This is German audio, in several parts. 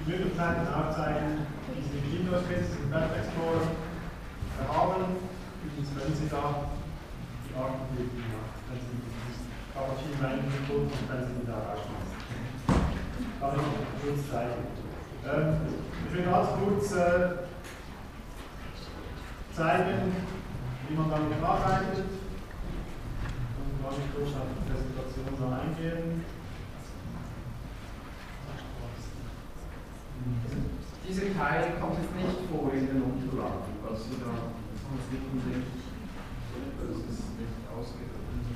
Möglichkeiten aufzeigen, die Sie im Windows-Kits, im BatExplorer haben. Übrigens können Sie da die Arten klicken, wenn Sie da verschiedene Reihenfolgen und können Sie die da rausschmeißen. Kann ich noch kurz zeigen. Ich will ganz kurz zeigen, wie man damit arbeitet. Und gar nicht kurz auf die Präsentation eingehen. Dieser Teil kommt jetzt nicht vor in den Unterlagen, was Sie da konflikten sind. Das ist nicht ausgedrückt.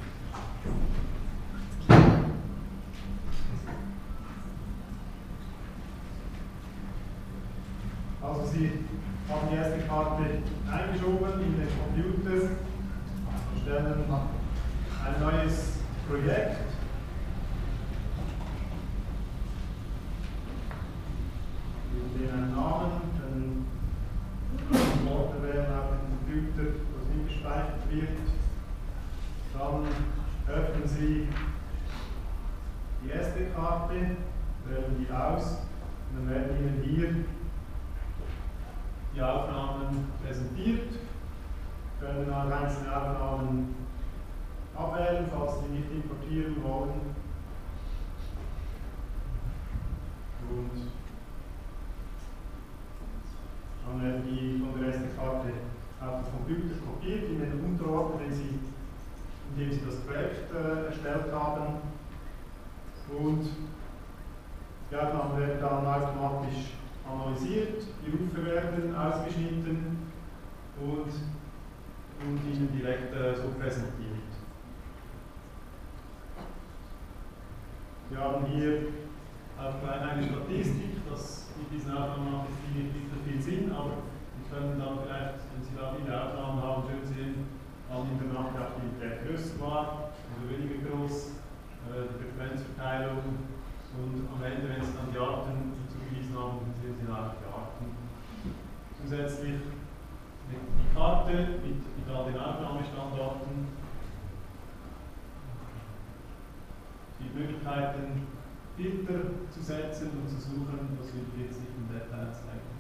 Also Sie haben die erste Karte eingeschoben in den Computer, stellen ein neues Projekt. Wir geben einen Namen, dann Worte wählen auf dem Computer, das hingespeichert wird. Dann öffnen Sie die erste Karte, wählen die aus und dann werden Ihnen hier die Aufnahmen präsentiert. Sie können dann einzelne Aufnahmen abwählen, falls Sie nicht importieren wollen. Und dann werden die von der ersten Karte auf den Computer kopiert in den Unterordner, in dem Sie das Projekt erstellt haben. Und die Aufnahmen werden dann automatisch analysiert, die Rufe werden ausgeschnitten und Ihnen direkt so präsentiert. Wir haben hier auch eine Statistik, das mit diesen Aufnahmen macht nicht so viel Sinn, aber Sie können dann vielleicht, wenn Sie da viele Aufnahmen haben, schön sehen, wann in der Nacht die Aktivität größer war oder weniger groß, die Frequenzverteilung und am Ende, wenn Sie dann die Arten zugewiesen haben, sehen Sie dann auch die Arten. Zusätzlich die Karte mit all den Aufnahmestandorten, die Möglichkeiten, Filter zu setzen und zu suchen, das will ich jetzt nicht im Detail zeigen.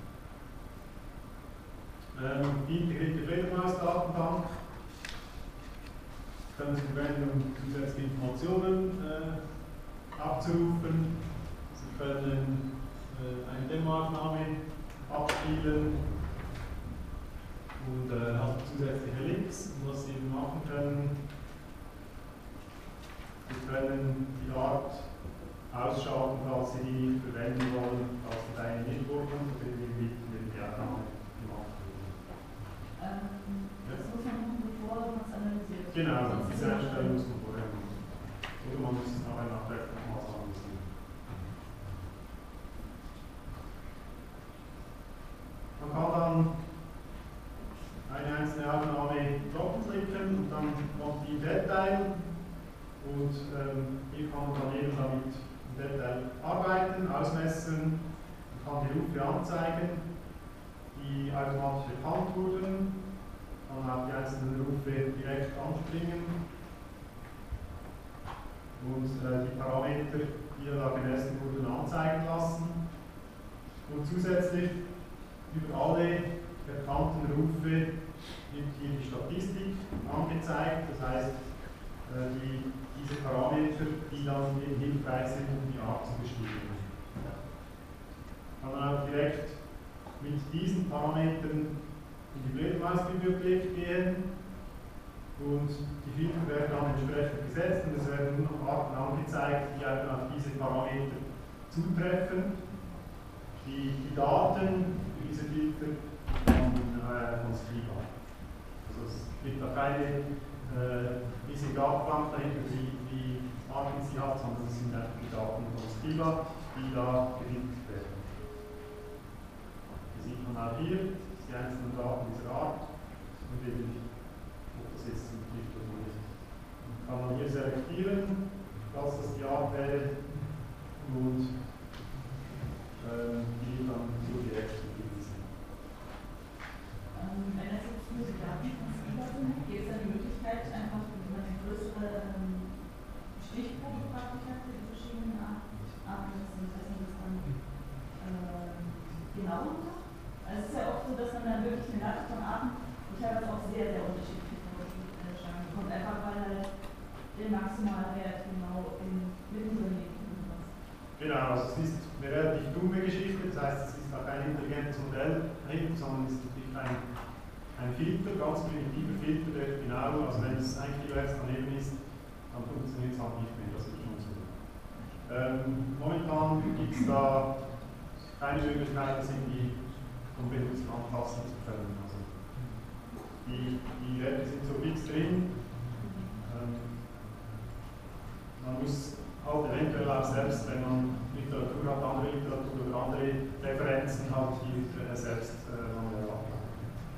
Die integrierte Fledermaus-Datenbank können Sie verwenden, um zusätzliche Informationen abzurufen. Sie können eine Demoaufnahme abspielen und haben zusätzliche Links, was Sie eben machen können. Sie können die Art ausschalten, falls Sie die nicht verwenden wollen, falls Sie da nicht vorkommt, oder irgendwie die Aufnahme gemacht wurde. Das muss man machen, bevor man es analysiert. Genau, diese Einstellung muss man vorher machen. Oder man muss es nachher nachträglich nochmals analysieren. Man kann dann eine einzelne Aufnahme doppelklicken und dann kommt die Detail. Und hier kann man dann eben damit im Detail arbeiten, ausmessen, man kann die Rufe anzeigen, die automatisch erkannt wurden, kann auch die einzelnen Rufe direkt anspringen und die Parameter, die da gemessen wurden, anzeigen lassen. Und zusätzlich über alle erkannten Rufe wird hier die Statistik angezeigt, das heißt, diese Parameter, die dann eben hilfreich sind, um die Art zu bestimmen. Man kann auch direkt mit diesen Parametern in die Fledermausbibliothek gehen und die Filter werden dann entsprechend gesetzt und es werden nur noch Arten angezeigt, die auf diese Parameter zutreffen. Die Daten für diese Filter von Skriba. Also es gibt da keine diese Datenbank dahinter, die Arten sie hat, sondern es sind einfach die Daten von Skriba, die da gefiltert werden. Das sieht man auch hier, die einzelnen Daten dieser Art und eben, ob das jetzt zutrifft oder nicht. Kann man hier selektieren, falls das die Art wäre und die dann so direkt zugewiesen. Wenn das jetzt nur die Daten von Skriba sind, gibt es eine Möglichkeit, einfach eine größere Stichprobe praktisch hat, in verschiedenen Arten, das dann dumme Geschichte, das heißt, es ist auch kein intelligentes Modell dahinter, sondern es ist wirklich ein Filter, ganz primitiver Filter, der genau, also wenn es 1 kHz daneben ist, dann funktioniert es halt nicht mehr, das ist schon so. Momentan gibt es da keine Möglichkeit, das irgendwie vom Benutzer anpassen zu können. Also die Werte sind so fix drin. Man muss halt eventuell auch selbst, wenn man Literatur hat, andere Literatur oder andere Referenzen hat, die selbst manuell ableiten.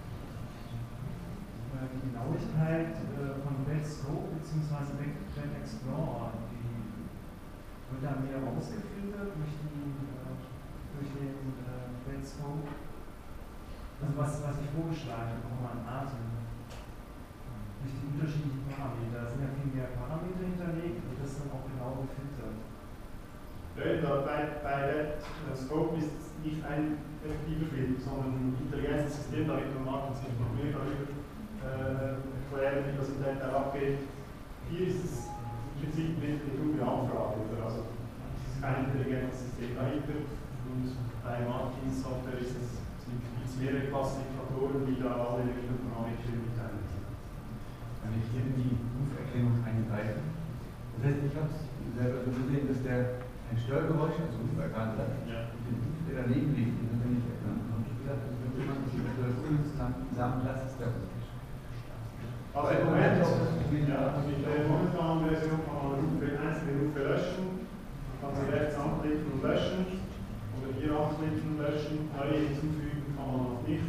Die Genauigkeit von BatScope bzw. BatExplorer, die wird da mehr rausgefiltert durch den BatScope. Also was ich vorgeschlagen habe, nochmal an Atem. Durch die unterschiedlichen Parameter. Da sind ja viel mehr Parameter hinterlegt und das dann auch genau gefiltert. Ja, bei BatScope ist es nicht ein effektiver Filter, sondern ein intelligentes System, da wird man Martin sich noch mehr darüber erklären, wie das im Detail abgeht. Hier ist es im Prinzip eine dumme Anfrage, also es ist kein intelligentes System dahinter und bei Martins Software sind mehrere Klassifikatoren, die da alle möglichen Parameter mitteilen. Kann ich hier in die Ruferkennung eingreifen? Das heißt, ich habe es selber so gesehen, dass der ein Störgeräusch, also Ruf erkannt hat, ja. Und den Ruf, der daneben liegt, den hat er nicht erkannt. Und ich gesagt, das wird jemand das zusammen, das ist der Ruf. Also im Moment, mit der momentanen Version kann man einzelne Rufe löschen, man kann sie rechts anklicken und löschen, oder hier anklicken und löschen, neue hinzufügen kann man noch nicht.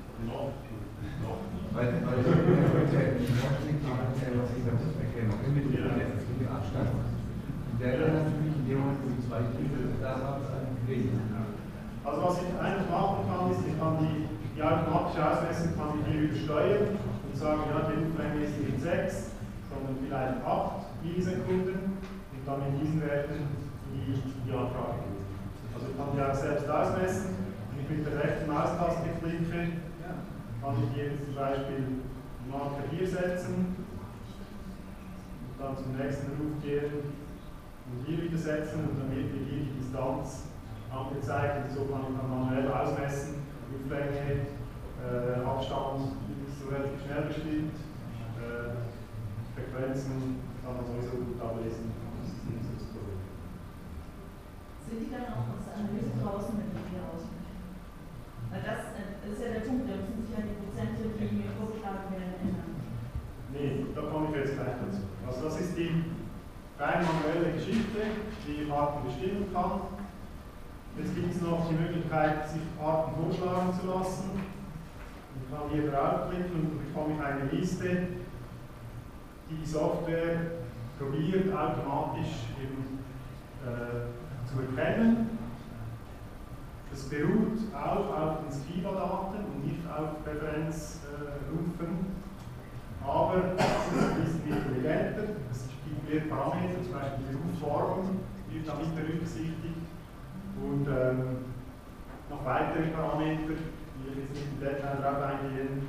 Weil ich mit Abstand. Und der kann natürlich in dem Moment, wo die 2 Titel da haben, lesen. Also was ich einfach machen kann, ist, ich kann die automatische Ausmessung kann ich hier übersteuern und sagen, ja, die Ruflänge ist nicht 6, sondern vielleicht 8 Millisekunden und dann in diesen Werten die Anfrage geben. Also ich kann die auch selbst ausmessen. Wenn ich mit der rechten Maustaste klicke, kann ich hier zum Beispiel einen Marker hier setzen und dann zum nächsten Ruf gehen und hier wieder setzen und dann wird mir hier die Distanz angezeigt und so kann ich dann manuell ausmessen, Ruflänge, Abstand ist so relativ schnell bestimmt, Frequenzen kann man sowieso gut ablesen, das ist nicht so das Problem. Sind die dann auch aus der Analyse draußen, wenn die hier rausmischen? Weil das ist ja der Punkt, da müssen sich ja die Prozente, die mir vorgeschlagen werden, ändern. Nee, da komme ich jetzt gleich dazu. Also das ist die rein manuelle Geschichte, die Arten bestimmen kann. Jetzt gibt es noch die Möglichkeit, sich Arten vorschlagen zu lassen. Ich kann hier draufklicken und bekomme ich eine Liste, die die Software probiert, automatisch eben, zu erkennen. Das beruht auch auf den Skiba-Daten und nicht auf Referenzrufen. Aber es ist ein bisschen intelligenter. Es gibt mehr Parameter, zum Beispiel die Rufform wird damit berücksichtigt. Und noch weitere Parameter, die ich jetzt nicht im Detail darauf eingehen.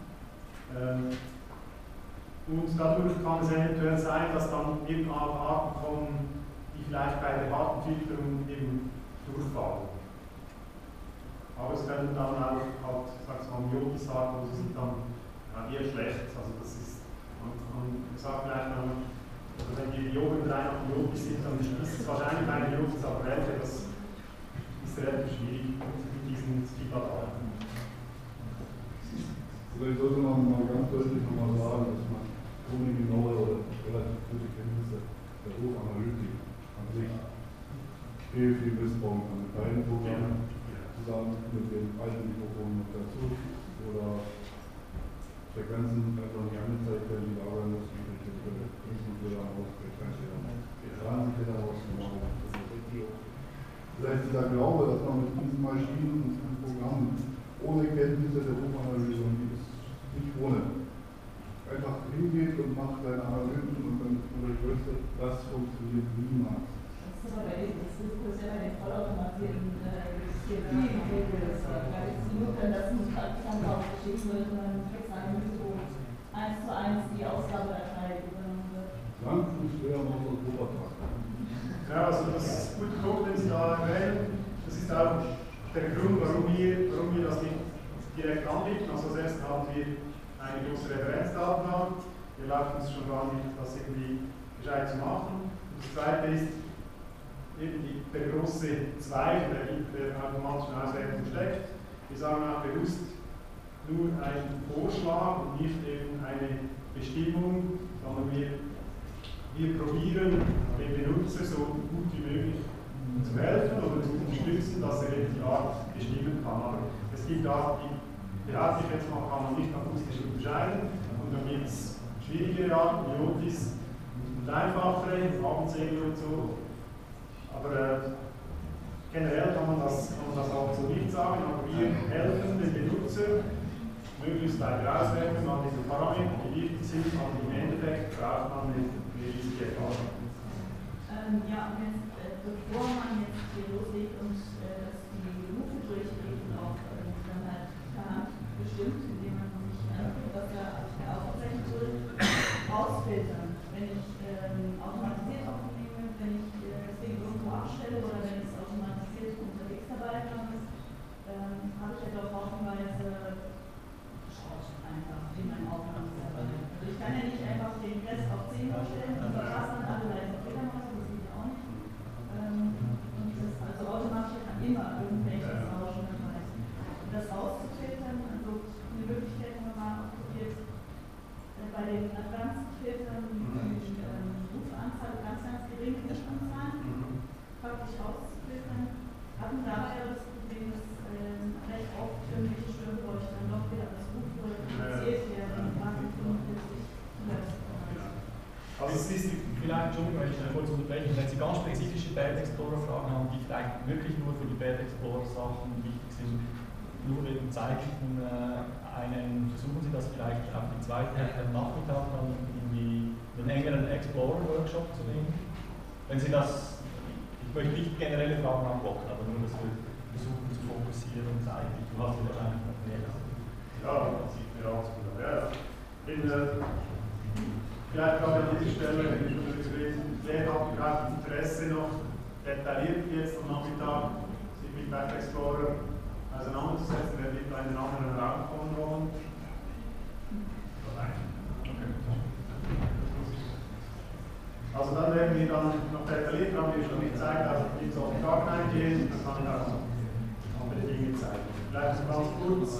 Und dadurch kann es eventuell sein, dass dann irgendwann Arten kommen, die vielleicht bei der Artenfilterung eben durchfallen. Aber es können dann auch halt, sag's mal, Myotis-Arten, also sind dann eher schlecht. Also das ist, man sagt vielleicht dann, also wenn die oberen 3 noch Myotis sind, dann ist es wahrscheinlich eine Myotis, aber welche, das ist relativ schwierig mit diesen Skiba-Daten. Vielleicht sollte man mal ganz deutlich nochmal sagen, dass man ohne genaue oder relativ gute Kenntnisse der Rufanalytik an sich viel missbrauchen kann. Mit beiden Programmen zusammen mit dem alten Mikrofon noch dazu oder Frequenzen einfach nicht angezeigt werden, die da arbeiten müssen, die Filter ausgezeichnet werden. Filter rausgenommen. Das heißt, dieser Glaube, dass man mit diesen Maschinen und diesen Programmen ohne Kenntnisse der Rufanalyse umgeht, ist nicht ohne. Einfach hingeht und macht seine Analysen und dann überlegt, das funktioniert niemals. Das ist aber bei dem Diskurs ja bei den vollautomatisierten Systemen, da ist es nur, dass ein Plattform aufgeschrieben wird und dann kriegt es eine so 1:1 die Ausgabedatei übernommen wird. Langfuß wäre noch so ein Roboter. Ja, also das ist ein guter Punkt, den Sie da erwähnen. Das ist auch der Grund, warum wir das nicht direkt anbieten. Also als erstes haben wir eine große Referenzdatenbank. Wir laufen uns schon gar nicht, das irgendwie gescheit zu machen. Und das zweite ist eben der große Zweig, der hinter der automatischen Auswertung steckt. Wir sagen auch bewusst nur einen Vorschlag und nicht eben eine Bestimmung, sondern wir probieren dem Benutzer so gut wie möglich zu helfen oder zu unterstützen, dass er eben die Art bestimmen kann. Aber es gibt Arten, die behaupte ich jetzt mal, kann man nicht akustisch unterscheiden. Und dann gibt es schwierigere Arten, Iotis und einfachere, Abendsegel und so. Aber generell kann man das auch so nicht sagen, aber wir helfen dem Benutzer, möglichst bei der Auswertung an diese Parameter, die wichtig sind, aber im Endeffekt braucht man eine riesige Erfahrung. Ja, und jetzt, bevor man jetzt hier loslegt und die Berufe durchgeht und auch dann halt bestimmt, indem man sich anguckt, was da aufgezeichnet wird, rausfiltern. Wenn ich automatisiert aufnehme, wenn ich das Ding irgendwo abstelle oder wenn es automatisiert unterwegs dabei ist, habe ich ja doch haufenweise einfach in meinem Aufnahmeserver. Also ich kann ja nicht einfach den Rest auf 10 stellen und verpassen dann alle leise Fledermäuse, das geht ja auch nicht. Und das also automatisch kann immer irgendwelches Rauschen dabei sein. Und das rauszufiltern, also eine Möglichkeit haben wir mal ausprobiert, bei den Advanced Filtern die Rufanzahl ganz gering ist anzahlen, praktisch rauszufiltern, hatten dabei aber das Problem, dass recht oft irgendwelche Störgeräusche dann doch wieder als Ruf produziert werden, gerade in 45 Also es ist vielleicht, Entschuldigung, wenn ich kurz unterbrechen, wenn Sie ganz spezifische BatExplorer-Fragen haben, die vielleicht wirklich nur für die BatExplorer-Sachen wichtig sind, nur wegen zeitlichen versuchen Sie das vielleicht auf die zweite Nachmittag dann in den engeren Explorer-Workshop zu nehmen. Wenn Sie das, ich möchte nicht generelle Fragen anblocken, aber nur, dass wir versuchen zu fokussieren zeitlich. Du hast wahrscheinlich noch mehr. Ja, das sieht mir auch so. Ja. Vielleicht gerade an dieser Stelle, wenn ich schon gewesen, wer hat überhaupt Interesse noch detailliert jetzt am Nachmittag, sich mit BatExplorer auseinanderzusetzen, wer wird in einen anderen Raum kommen wollen? Also dann werden wir dann noch detailliert, haben wir schon gezeigt, also in solchen Fragen eingehen, dann kann ich auch noch andere Dinge zeigen. Vielleicht noch ganz kurz.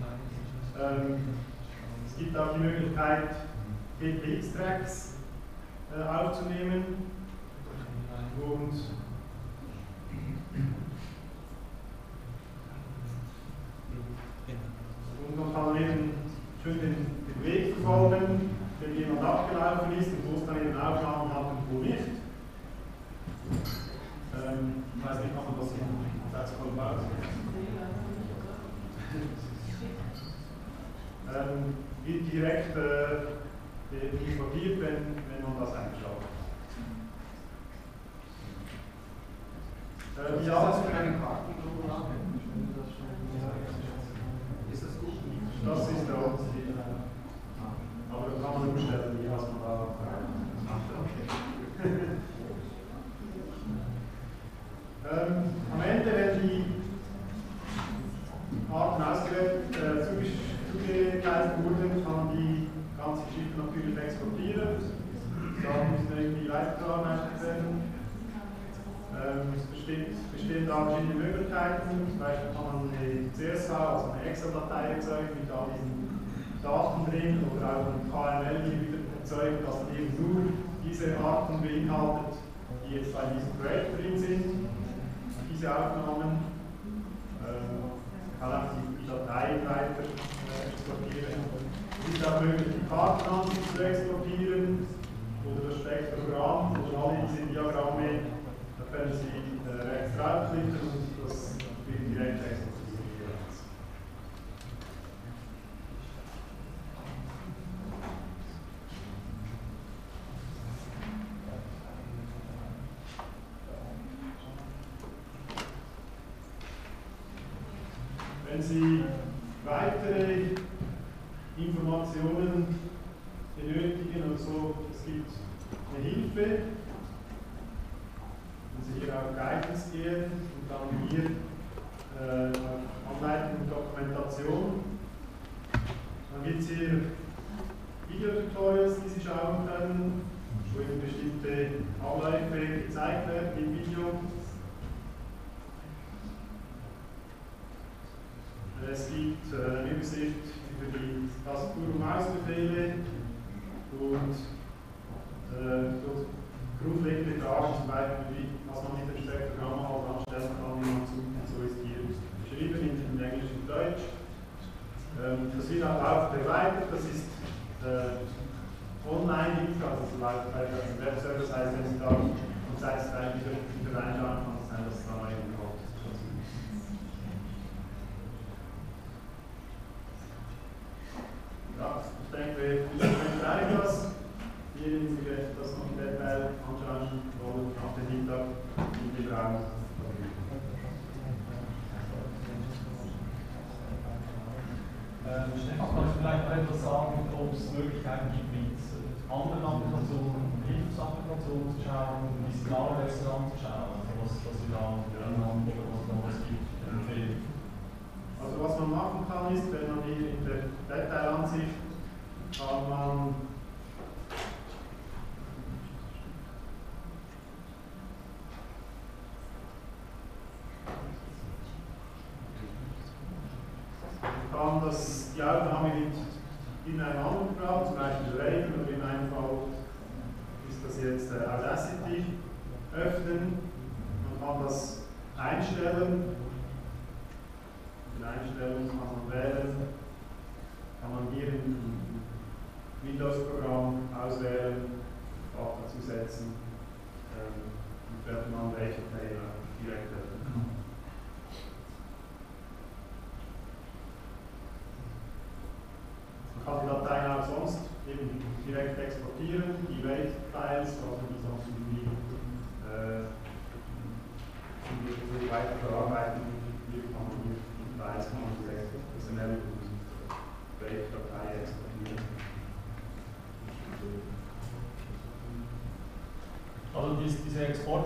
Es gibt auch die Möglichkeit, GPX-Tracks aufzunehmen und dann kann man eben schön den Weg verfolgen, wenn jemand abgelaufen ist und wo es dann eben Aufnahmen hat und wo nicht. Ich weiß nicht, ob man das in Zeitskoll baut. Wird direkt importiert, wenn man das einschaltet. Was ist das für eine Karte? Ist das gut? Das ist der Unterschied. Aber da kann man umstellen, wie was man da macht. Am Ende, wenn die Arten ausgewählt zugeteilt wurden, kann man die ganze Geschichte natürlich exportieren. Da müssen irgendwie weitergearbeitet werden. Es bestehen da verschiedene Möglichkeiten. Zum Beispiel kann man eine CSV, also eine Excel-Datei erzeugen mit all diesen Daten drin oder auch ein KML wieder erzeugen, das dann eben nur diese Arten beinhaltet, die jetzt bei diesem Projekt drin sind. Diese Aufnahmen. Man kann auch die Datei weiter exportieren. Es ist auch möglich, die Kartenansicht zu exportieren oder das Spektrogramm oder alle diese Diagramme. Da können Sie rechts draufklicken und das wird direkt exportiert. Wenn Sie weitere Informationen benötigen oder so, es gibt eine Hilfe. Wenn Sie hier auf Guidance gehen und dann hier Anleitung und Dokumentation. Dann gibt es hier Videotutorials, die Sie schauen können, wo Ihnen bestimmte Abläufe gezeigt werden im Video. Es gibt eine Übersicht über die Tastatur- und Mausbefehle und grundlegende Fragen, zum Beispiel, was man mit dem Steckprogramm anstellen kann, wie man sucht. So ist hier beschrieben in Englisch und Deutsch. Das wird auch laufend begleitet, das ist online, also bei dem Webservice heißt, wenn Sie da und zeitgleich wieder reinschauen, kann es sein, dass es da mal eben kommt. Ja, ich denke, wir reichen das. Diejenigen, die das noch im Detail anschauen wollen, auf den Hintergrund in den Raum. Stefan, kann ich vielleicht noch etwas sagen, ob es Möglichkeiten gibt, mit anderen Applikationen, Hilfsapplikationen zu schauen, die Signale besser anzuschauen, also was Sie da haben oder was noch es gibt, empfehlen? Also was man machen kann ist, wenn man hier in der Detailansicht kann man die Aufnahme in einem anderen Programm, zum Beispiel Raven oder in einem Fall ist das jetzt Audacity, öffnen. Man kann das einstellen. In Einstellungen kann man wählen, kann man hier im Windows-Programm auswählen, Fach dazu setzen und wird man welche Teil direkt öffnen. Man kann die Dateien auch sonst eben direkt exportieren, die Wave-Files, also die sonst irgendwie weiter verarbeiten. Hier kann man die Files direkt XML und Wave-Datei exportieren. Also diese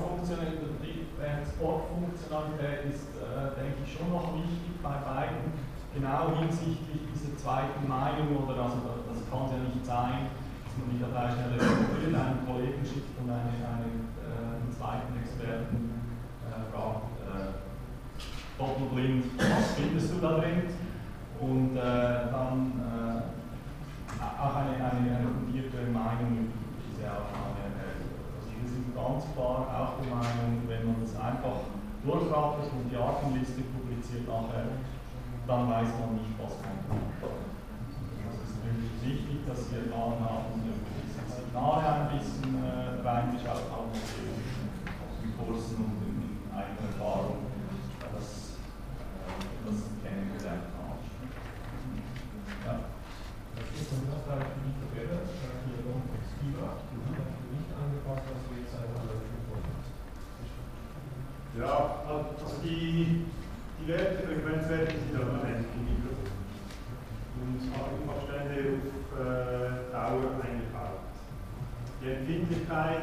Exportfunktionalität ist, denke ich, schon noch wichtig bei beiden. Genau hinsichtlich dieser zweiten Meinung, oder also das kann es ja nicht sein, dass man die Datei schnell exportiert, einen Kollegen schickt und einen zweiten Experten fragt, doppelblind, was findest du da drin? Und dann auch eine fundierte Meinung über diese Aufnahme erhält. Also wir sind ganz klar auch der Meinung, wenn man das einfach durchrattert und die Artenliste publiziert nachher, dann weiß man nicht, was man tut. Also es ist wirklich wichtig, dass wir erfahren haben, diese Signale ein bisschen reingeschaut haben in Kursen und in eigenen Erfahrungen, das kennengelernt haben. Ja. Das ist ein Vorteil für die Tabelle, hier Longtext-Fieber, nicht angepasst, was wir jetzt eine Analyse vornehmen. Ja, also die Werte, Frequenzwerte sind ja unendlich im Mikrofon. Und Abstände auf Dauer eingebaut. Die Empfindlichkeit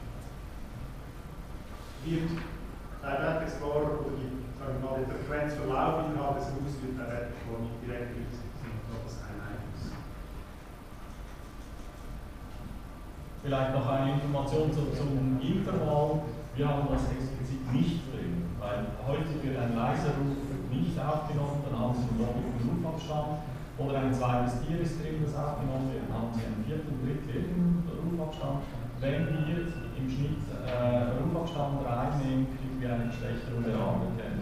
wird bei BatExplorer oder der Frequenzverlauf innerhalb des Rufs wird bei BatExplorer nicht direkt berücksichtigt, ob das kein Einfluss. Vielleicht noch eine Information zum Intervall. Wir haben das explizit nicht drin, weil heute wird ein leiser Ruf nicht aufgenommen, dann haben Sie einen doppelten Rufabstand, oder ein zweites Tier ist drin, das aufgenommen wird, dann haben Sie einen vierten, dritten Rufabstand. Wenn wir im Schnitt Rufabstand reinnehmen, kriegen wir eine Verschlechterung der Anerkennung.